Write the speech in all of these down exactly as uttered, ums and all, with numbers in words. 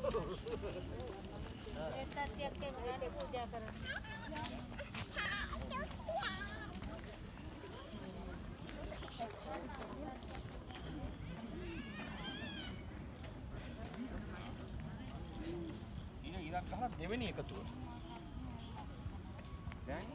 Eta tiap ke menghadap puja keren. Ini irak kahar දෙවෙනි එකතුව. දැන්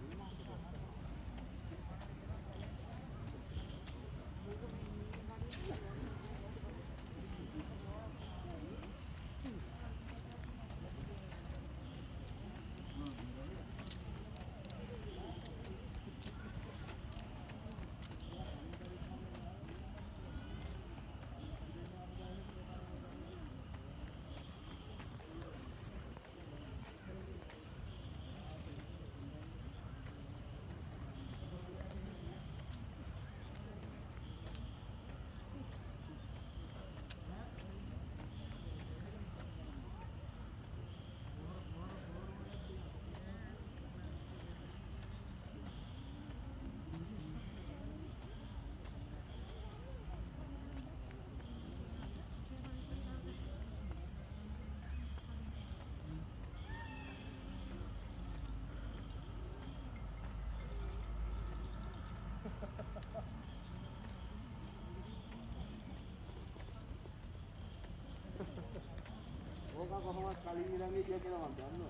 ඕක කොහොමද කලින් ඉඳන් ඉතිය කියලා මම දන්නවා.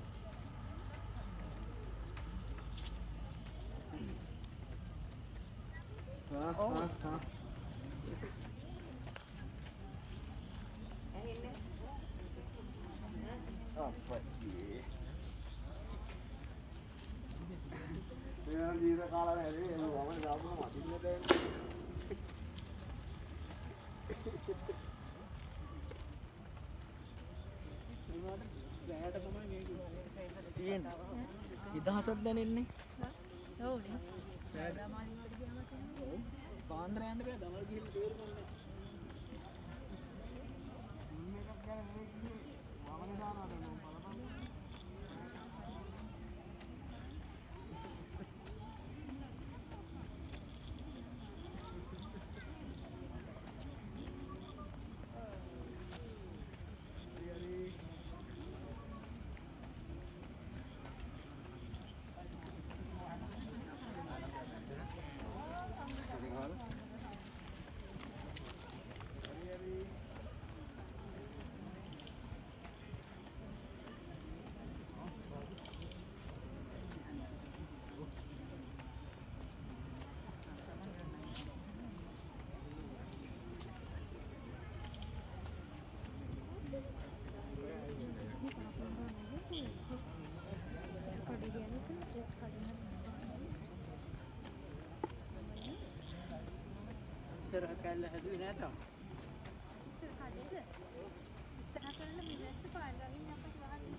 හා හා හා. ඇහෙන්නේ. අප්පච්චි. මෙයා ජීවිත කාලේ නේද එනවා මම ගාමුන මතින්න දෙන්නේ. දැයට තමයි මේක තියෙන්නේ. ඉදහසක් දැනෙන්නේ. ඔව් නේ. දමාලි වලට ගියාම තියෙනවා. ඔව්. පාන්දර යන්න බෑ දමල් ගිහින් තේරුම් ගන්න. මේකක් ගන්න මේ කිව්වේ වමනේ දානවා දැන් මම බලපන්. ඉස්සරහ කැල්ල හැදුවේ නෑ තාම. ඉස්සරහ කඩේද? ඉස්සරහ කැල්ල මිලස්ස පාඩමින් අපිට වහන්නේ.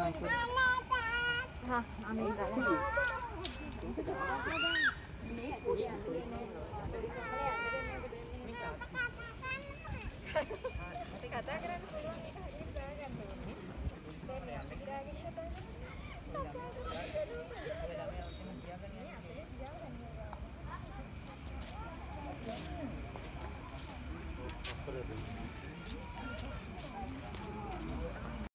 Ha, amin dah.